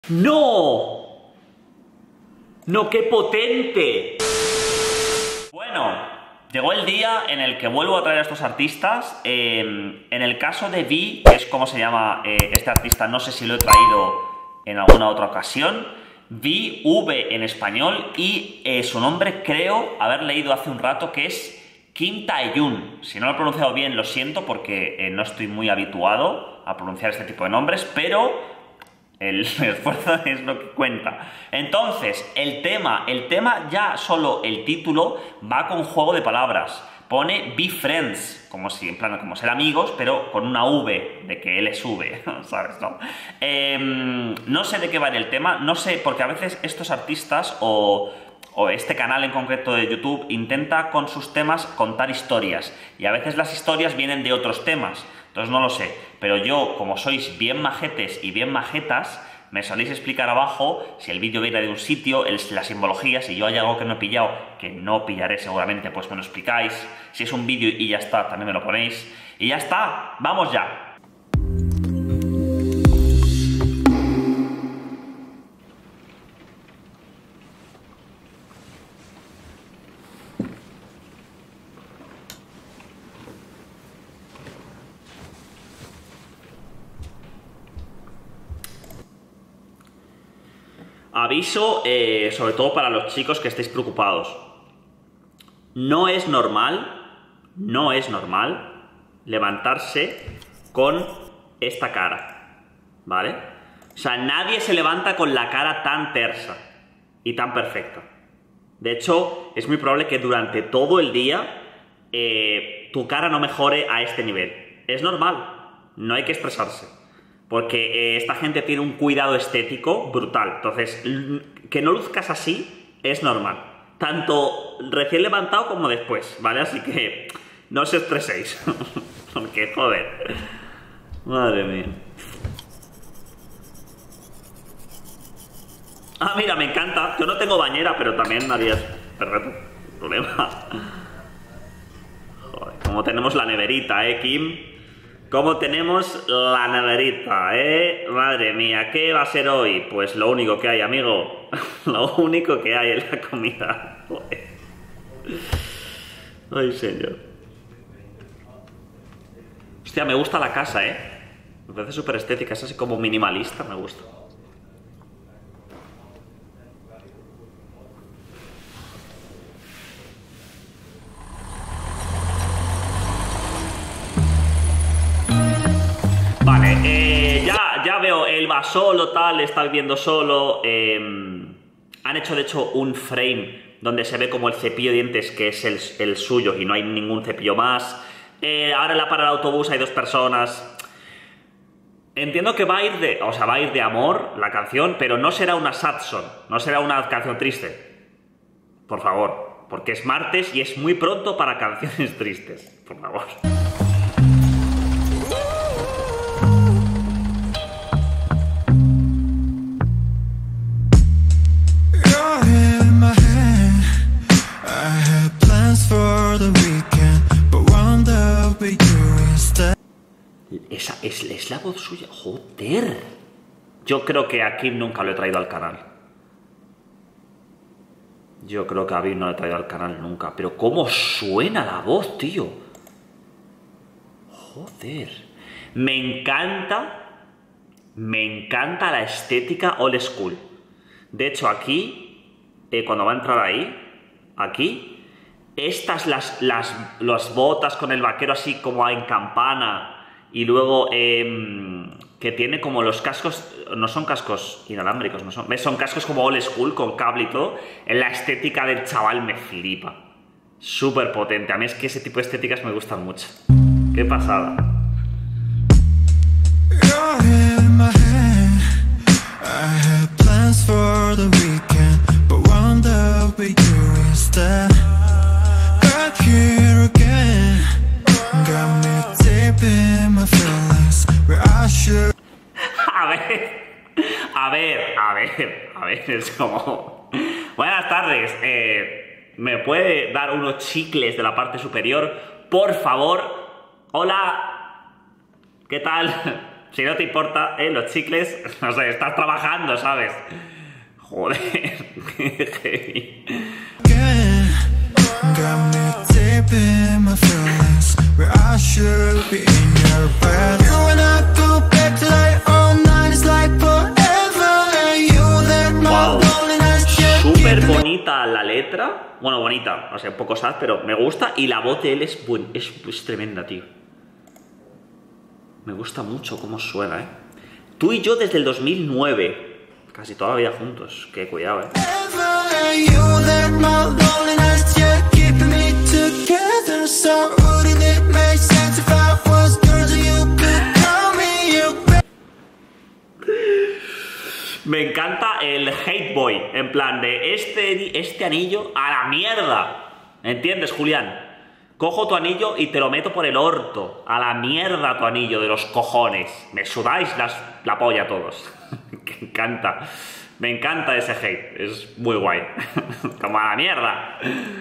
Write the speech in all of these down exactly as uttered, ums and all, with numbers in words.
¡No! ¡No, qué potente! Bueno, llegó el día en el que vuelvo a traer a estos artistas. Eh, en el caso de Vi, que es como se llama eh, este artista, no sé si lo he traído en alguna otra ocasión. Vi, V en español, y eh, su nombre creo haber leído hace un rato que es Kim Tae-yoon. Si no lo he pronunciado bien, lo siento porque eh, no estoy muy habituado a pronunciar este tipo de nombres, pero el esfuerzo es lo que cuenta. Entonces, el tema, el tema ya solo el título va con juego de palabras. Pone Be Friends, como si, en plan, como ser amigos, pero con una V, de que él es V, ¿sabes? ¿No? Eh, no sé de qué va el tema, no sé, porque a veces estos artistas o... o este canal en concreto de YouTube intenta con sus temas contar historias, y a veces las historias vienen de otros temas, entonces no lo sé, pero yo, como sois bien majetes y bien majetas, me soléis explicar abajo si el vídeo viene de un sitio, el, la simbología, si yo hay algo que no he pillado, que no pillaré seguramente, pues me lo explicáis, si es un vídeo y ya está, también me lo ponéis, y ya está, ¡vamos ya! Aviso, eh, sobre todo para los chicos que estéis preocupados. No es normal, no es normal levantarse con esta cara, ¿vale? O sea, nadie se levanta con la cara tan tersa y tan perfecta. De hecho, es muy probable que durante todo el día eh, tu cara no mejore a este nivel. Es normal, no hay que estresarse. Porque eh, esta gente tiene un cuidado estético brutal. Entonces, que no luzcas así es normal. Tanto recién levantado como después, ¿vale? Así que no os estreséis. Porque, joder. Madre mía. Ah, mira, me encanta. Yo no tengo bañera, pero también harías perfecto problema. Joder, como tenemos la neverita, ¿eh, Kim? ¿Cómo tenemos la neverita, eh? Madre mía, ¿qué va a ser hoy? Pues lo único que hay, amigo. Lo único que hay es la comida. Joder. Ay, señor. Hostia, me gusta la casa, ¿eh? Me parece súper estética, es así como minimalista, me gusta. Vale, eh, ya, ya veo, él va solo, tal, está viviendo solo. Eh, han hecho de hecho un frame donde se ve como el cepillo de dientes que es el, el suyo y no hay ningún cepillo más. Eh, ahora en la parada del autobús hay dos personas. Entiendo que va a ir de, o sea, va a ir de amor la canción, pero no será una sad song, no será una canción triste. Por favor, porque es martes y es muy pronto para canciones tristes. Por favor. Esa es, es la voz suya. ¡Joder! Yo creo que a Kim nunca lo he traído al canal. Yo creo que a Kim no lo he traído al canal nunca. Pero ¿cómo suena la voz, tío? Joder. Me encanta. Me encanta la estética old school. De hecho, aquí, eh, cuando va a entrar ahí, aquí, estas las, las, las botas con el vaquero así como en campana. Y luego eh, que tiene como los cascos, no son cascos inalámbricos, no son, ¿ves? Son cascos como old school, con cable y todo. En la estética del chaval me flipa. Súper potente. A mí es que ese tipo de estéticas me gustan mucho. Qué pasada. A ver, a ver, a ver, a ver, es como... Buenas tardes, eh, ¿me puede dar unos chicles de la parte superior? Por favor. Hola, ¿qué tal? Si no te importa, ¿eh? Los chicles, no sé, estás trabajando, ¿sabes? Joder, qué heavy. Wow, súper bonita la letra. Bueno, bonita, o sea, un poco sad, pero me gusta. Y la voz de él es, buen, es, es tremenda, tío. Me gusta mucho cómo suena, ¿eh? Tú y yo desde el dos mil nueve. Casi toda la vida juntos. Qué cuidado, ¿eh? Me encanta el hate boy. En plan de este, este anillo a la mierda. ¿Entiendes, Julián? Cojo tu anillo y te lo meto por el orto. A la mierda tu anillo de los cojones. Me sudáis las, la polla a todos. Me encanta. Me encanta ese hate. Es muy guay. Como a la mierda.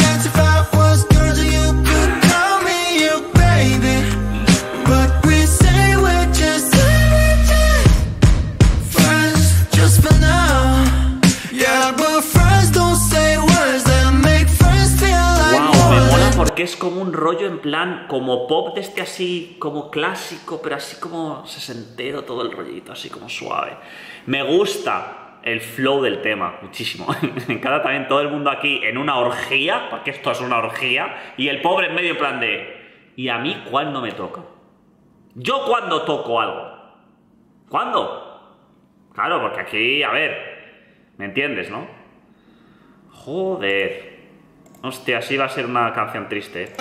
Porque es como un rollo en plan, como pop de este así, como clásico, pero así como sesentero todo el rollito, así como suave. Me gusta el flow del tema, muchísimo. Me encanta también todo el mundo aquí en una orgía, porque esto es una orgía, y el pobre en medio en plan de... ¿Y a mí cuándo me toca? ¿Yo cuándo toco algo? ¿Cuándo? Claro, porque aquí, a ver, ¿me entiendes, no? Joder... Hostia, así va a ser una canción triste, ¿eh?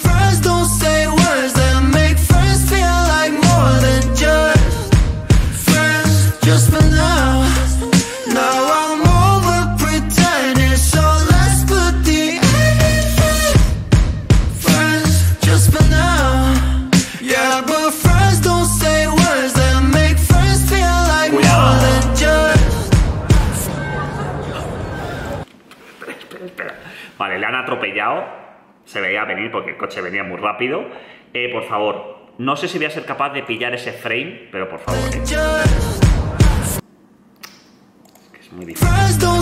Vale, le han atropellado. Se veía venir porque el coche venía muy rápido. Eh, por favor, no sé si voy a ser capaz de pillar ese frame, pero por favor, eh. Es que es muy difícil.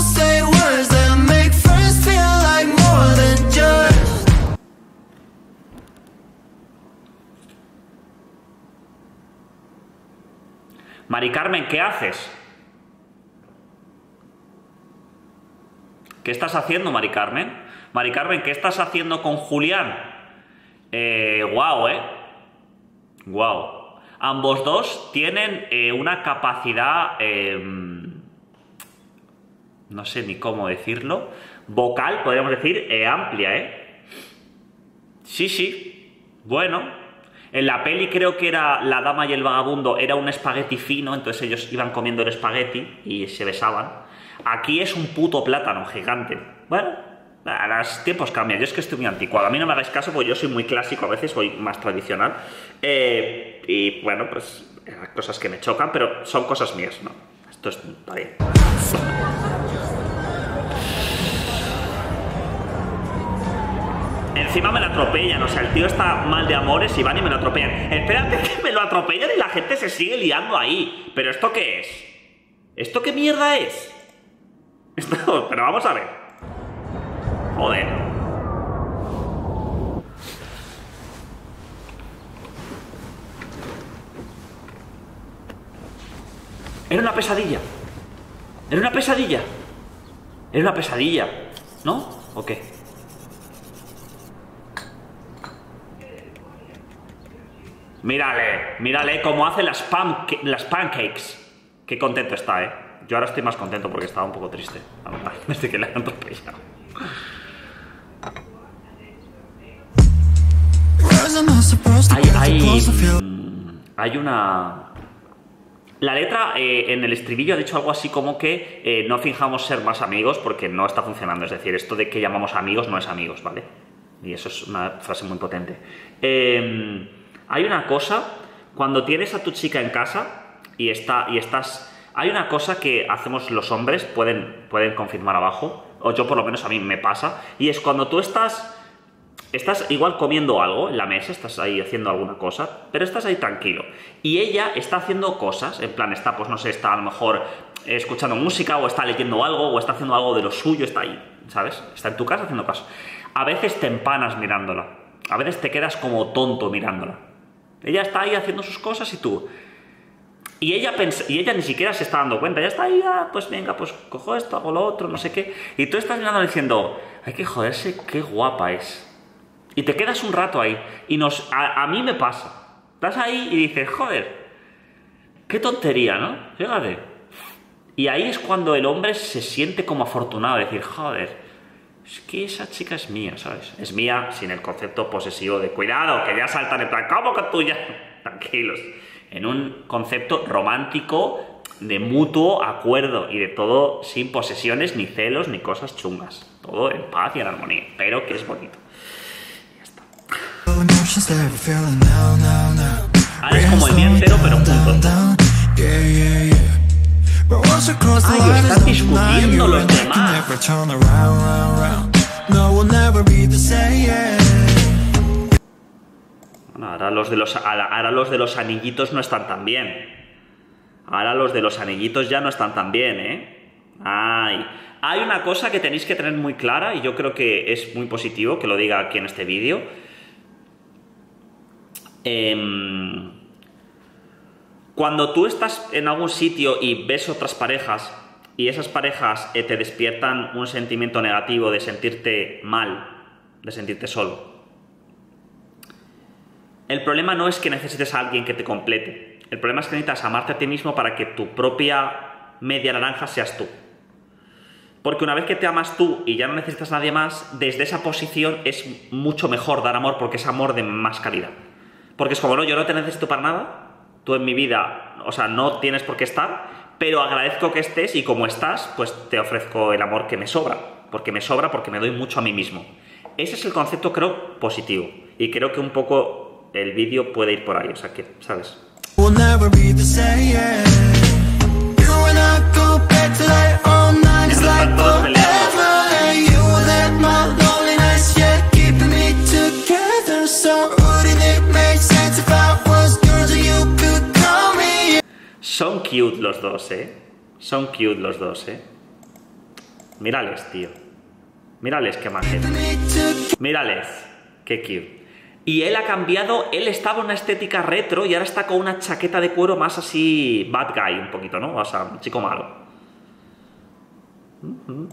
Mari Carmen, ¿qué haces? ¿Qué estás haciendo, Mari Carmen? Mari Carmen, ¿qué estás haciendo con Julián? Eh, guau, ¿eh? Guau. Ambos dos tienen eh, una capacidad, eh, no sé ni cómo decirlo, vocal, podríamos decir, eh, amplia, ¿eh? Sí, sí. Bueno, en la peli creo que era La dama y el vagabundo, era un espagueti fino, entonces ellos iban comiendo el espagueti y se besaban. Aquí es un puto plátano gigante. Bueno, a los tiempos cambian. Yo es que estoy muy anticuado. A mí no me hagáis caso porque yo soy muy clásico, a veces soy más tradicional. Eh, y bueno, pues cosas que me chocan, pero son cosas mías, ¿no? Esto está bien. Encima me lo atropellan, o sea, el tío está mal de amores y van y me lo atropellan. Espérate que me lo atropellan y la gente se sigue liando ahí. ¿Pero esto qué es? ¿Esto qué mierda es? Esto, pero vamos a ver. Joder. Era una pesadilla. Era una pesadilla. Era una pesadilla, ¿no? ¿O qué? Mírale, mírale cómo hace las, pan las pancakes. Qué contento está, ¿eh? Yo ahora estoy más contento porque estaba un poco triste, la verdad, desde que le han atropellado. Hay, hay, hay una... La letra eh, en el estribillo ha dicho algo así como que eh, no finjamos ser más amigos porque no está funcionando. Es decir, esto de que llamamos amigos no es amigos, ¿vale? Y eso es una frase muy potente. Eh, hay una cosa, cuando tienes a tu chica en casa y, está, y estás... Hay una cosa que hacemos los hombres, pueden, pueden confirmar abajo, o yo por lo menos a mí me pasa, y es cuando tú estás estás igual comiendo algo en la mesa, estás ahí haciendo alguna cosa, pero estás ahí tranquilo. Y ella está haciendo cosas, en plan, está, pues no sé, está a lo mejor escuchando música, o está leyendo algo, o está haciendo algo de lo suyo, está ahí, ¿sabes? Está en tu casa haciendo cosas. A veces te empanas mirándola, a veces te quedas como tonto mirándola. Ella está ahí haciendo sus cosas y tú... Y ella, pens y ella ni siquiera se está dando cuenta, ya está ahí, ah, pues venga, pues cojo esto, hago lo otro, no sé qué. Y tú estás mirando diciendo, hay que joderse, qué guapa es. Y te quedas un rato ahí. Y nos, a, a mí me pasa. Estás ahí y dices, joder, qué tontería, ¿no? Fíjate. Y ahí es cuando el hombre se siente como afortunado, decir, joder, es que esa chica es mía, ¿sabes? Es mía sin el concepto posesivo de cuidado, que ya saltan en plan, ¿cómo que tuya? Tranquilos. En un concepto romántico de mutuo acuerdo y de todo sin posesiones, ni celos, ni cosas chungas. Todo en paz y en armonía, pero que es bonito. Y ya está. Ahora es como el día entero, pero juntos. Ay, están discutiendo los demás. Bueno, ahora los de los, ahora los de los anillitos no están tan bien. Ahora los de los anillitos ya no están tan bien, ¿eh? Ay. Hay una cosa que tenéis que tener muy clara, y yo creo que es muy positivo que lo diga aquí en este vídeo. Eh, cuando tú estás en algún sitio y ves otras parejas, y esas parejas eh, te despiertan un sentimiento negativo de sentirte mal, de sentirte solo, el problema no es que necesites a alguien que te complete. El problema es que necesitas amarte a ti mismo para que tu propia media naranja seas tú. Porque una vez que te amas tú y ya no necesitas a nadie más, desde esa posición es mucho mejor dar amor, porque es amor de más calidad. Porque es como, no, yo no te necesito para nada, tú en mi vida, o sea, no tienes por qué estar, pero agradezco que estés y como estás, pues te ofrezco el amor que me sobra. Porque me sobra, porque me doy mucho a mí mismo. Ese es el concepto, creo, positivo. Y creo que un poco el vídeo puede ir por ahí, o sea que, ¿sabes? Están todos peleando. Son cute los dos, ¿eh? Son cute los dos, ¿eh? Mírales, tío. Mírales qué magia. Mírales, qué cute. Y él ha cambiado, él estaba en una estética retro y ahora está con una chaqueta de cuero más así bad guy un poquito, ¿no? O sea, un chico malo. Uh-huh.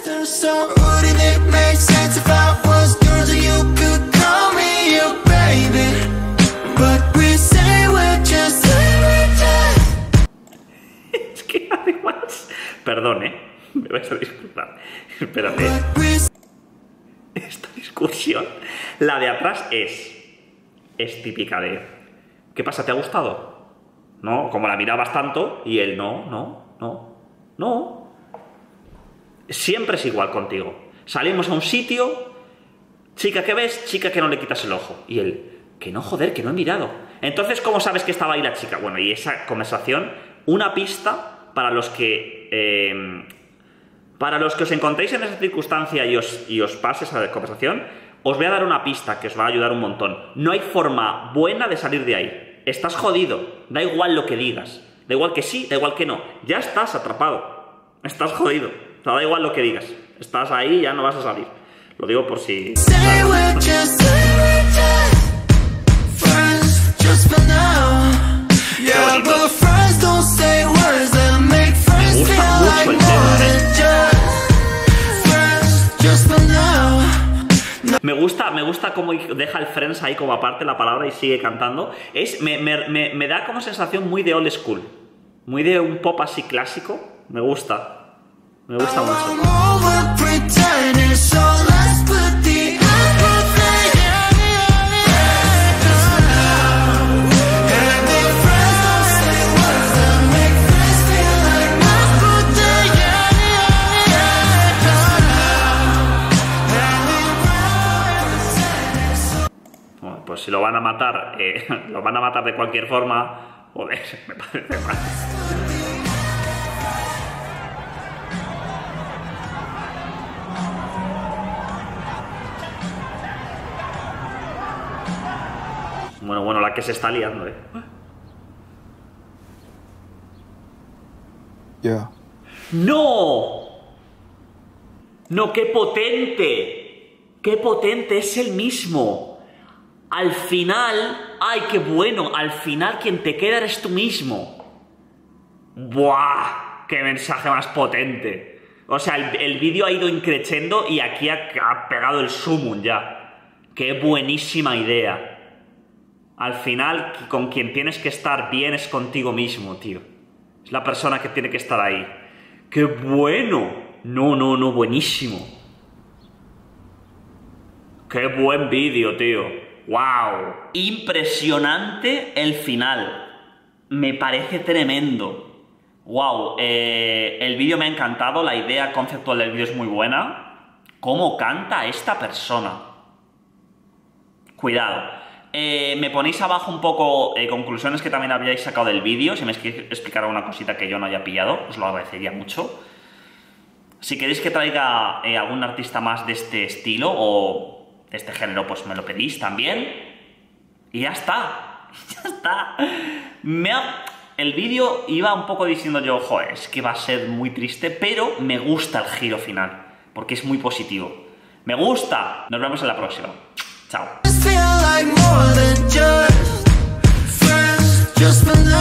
Es que además... Perdón, ¿eh? Me vais a disculpar. Espérate. Esta discusión, la de atrás es es típica de ¿qué pasa? ¿Te ha gustado? No, como la mirabas tanto y él no, no, no, no. Siempre es igual contigo. Salimos a un sitio, chica que ves, chica que no le quitas el ojo, y él, que no, joder, que no he mirado. Entonces, ¿cómo sabes que estaba ahí la chica? Bueno, y esa conversación, una pista para los que eh, Para los que os encontréis en esa circunstancia y os, y os pase esa conversación, os voy a dar una pista que os va a ayudar un montón. No hay forma buena de salir de ahí. Estás jodido. Da igual lo que digas. Da igual que sí, da igual que no. Ya estás atrapado. Estás jodido. O sea, da igual lo que digas. Estás ahí y ya no vas a salir. Lo digo por si... Me gusta, me gusta cómo deja el Friends ahí como aparte la palabra y sigue cantando. Es, me, me, me, me da como sensación muy de old school. Muy de un pop así clásico. Me gusta. Me gusta mucho. Pues si lo van a matar, eh, lo van a matar de cualquier forma, joder, me parece mal. La que se está liando, eh. Yeah. ¡No! ¡No, qué potente! ¡Qué potente! Es el mismo. Al final... ¡Ay, qué bueno! Al final quien te queda eres tú mismo. ¡Buah! ¡Qué mensaje más potente! O sea, el, el vídeo ha ido increciendo y aquí ha, ha pegado el sumum ya. ¡Qué buenísima idea! Al final, con quien tienes que estar bien es contigo mismo, tío. Es la persona que tiene que estar ahí. ¡Qué bueno! No, no, no, buenísimo. ¡Qué buen vídeo, tío! ¡Wow! Impresionante el final. Me parece tremendo. ¡Wow! Eh, el vídeo me ha encantado. La idea conceptual del vídeo es muy buena. ¿Cómo canta esta persona? Cuidado. Eh, me ponéis abajo un poco eh, conclusiones que también habíais sacado del vídeo. Si me queréis explicar alguna cosita que yo no haya pillado, os lo agradecería mucho. Si queréis que traiga eh, algún artista más de este estilo o de este género, pues me lo pedís también. Y ya está. Ya está. Me ha... El vídeo iba un poco diciendo yo, joder, es que va a ser muy triste, pero me gusta el giro final, porque es muy positivo. ¡Me gusta! Nos vemos en la próxima. Chao.